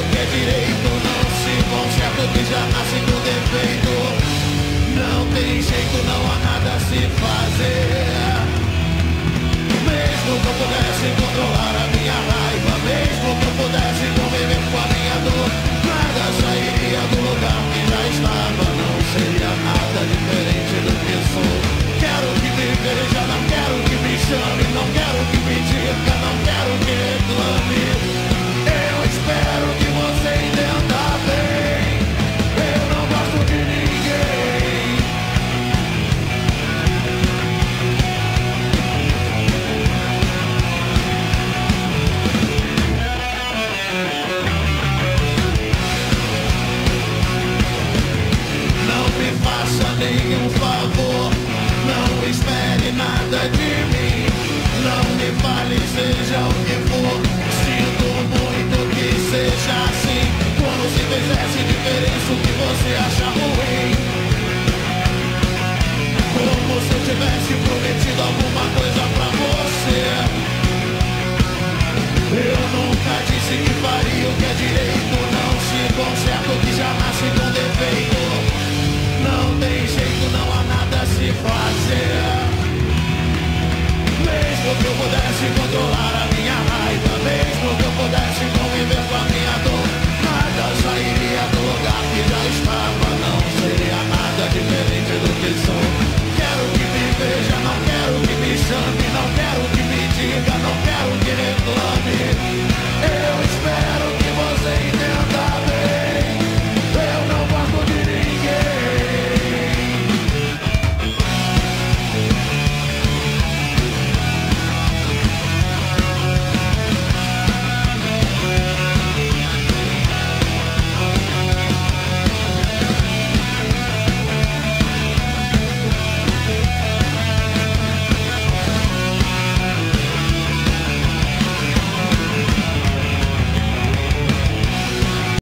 que é direito não se conserta o que já nasce com defeito. Não tem jeito, não há nada a se fazer. Mesmo que eu pudesse controlar a minha raiva, mesmo que eu pudesse conviver com a minha dor, nada sairia do lugar que já estava. Não seria nada diferente do que sou. Quero que me veja, não quero que me chame, não quero que me diga, não quero que reclame. Eu espero que você entenda bem. Eu não gosto de ninguém. Não me faça nenhum favor, não espere nada de mim. Não me fale, seja o que for. Sinto muito que seja assim. Como se fizesse diferença o que você acha ruim. Como se eu tivesse prometido